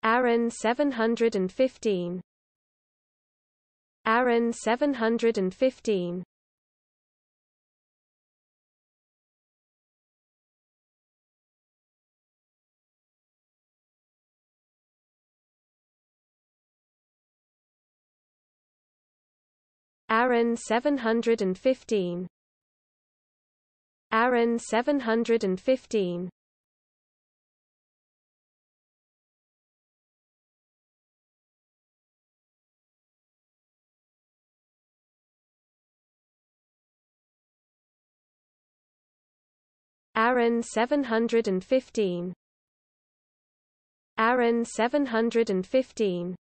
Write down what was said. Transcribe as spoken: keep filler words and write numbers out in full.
Aaron seven hundred fifteen, Aaron seven hundred fifteen, Aaron seven hundred fifteen, Aaron seven hundred fifteen, Aaron seven hundred fifteen, Aaron seven hundred fifteen,